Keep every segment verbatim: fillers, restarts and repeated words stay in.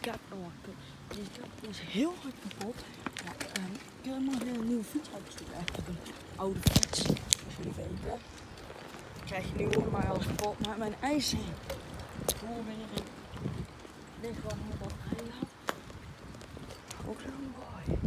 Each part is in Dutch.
heb, oh, die cap is heel hard kapot. Ja, um, ik heb helemaal een nieuwe fiets uitgezocht. Eigenlijk een oude fiets, zoals jullie weten. Dan krijg je nieuwe, maar alles kapot. Maar mijn ijzer voorwegen ligt gewoon met dat eiland. Ook zo mooi.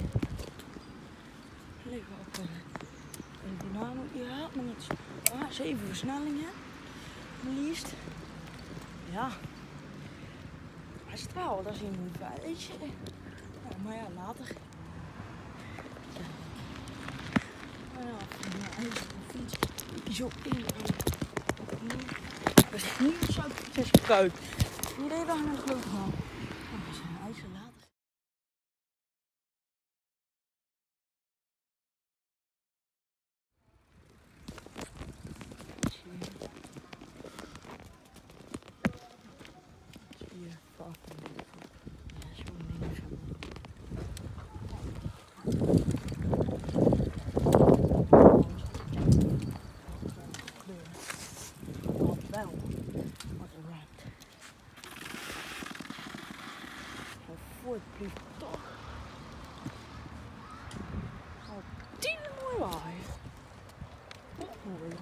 Liggen op een, een dynamo. Ja, maar niet ah, zeven versnellingen. Liefst. Ja. Hij straalt, dat is een beetje. Ja, maar ja, later. Ja. Maar ja, mijn eigen fiets. Zo in. Dat is niet zo fiets gekookt. Iedereen dag naar de grote gaan. Dat is een ijzer later. Voor het blijft toch al tien mooi waaien. Dat mooi.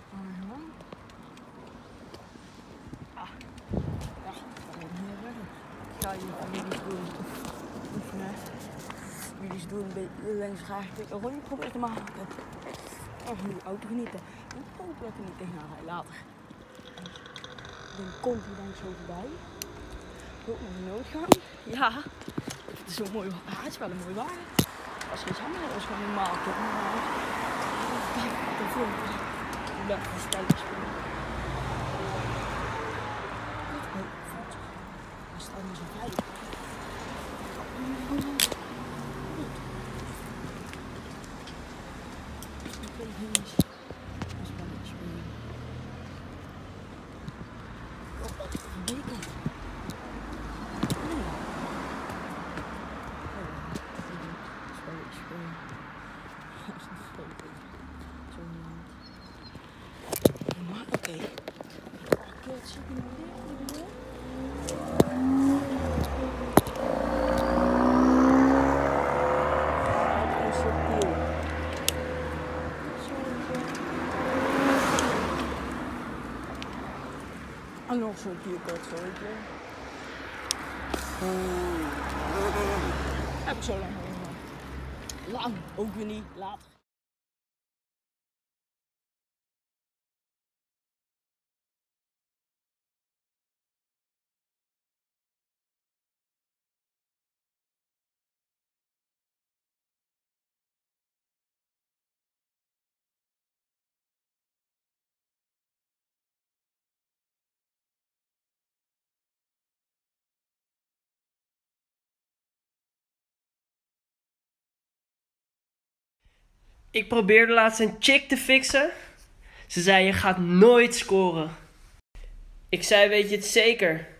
Ah, ja, dat gaat niet weg. Ik ga hier families doen. Oefenen. Families doen een beetje langs graag een rondje proberen te maken. Echt nu auto genieten. En ook lekker niet tegen haar later. Dan komt hij dan zo voorbij. Ook nog een noodgang. Ja. Het is zo mooi. Ah, het is wel een mooi wagen. Als je iets anders hebt, is gewoon normaal. Ik heb normaal. Kijk, wat een film. Ik ben van spelletjes spelen. Hij staat niet zo veilig. Ik weet niet eens. Een spelletje spelen. Oh, een beker. Maar oké. Okay. Oké, het zit nu weer. En nog zo'n kierkort, zoiets. Heb ik zo lang gehad. Lang, ook weer niet, later. Ik probeerde laatst een chick te fixen. Ze zei, je gaat nooit scoren. Ik zei, weet je het zeker?